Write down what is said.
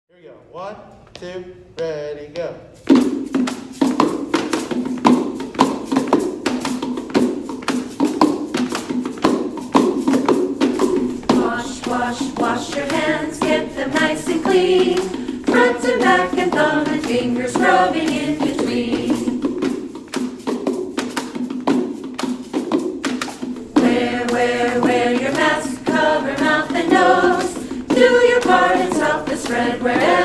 Here we go. 1, 2, ready, go. Wash, wash, wash your hands, get them nice and clean. Front and back and thumb and fingers rubbing in between. Wear your mask, cover mouth and nose. Do your part and stop the spread wherever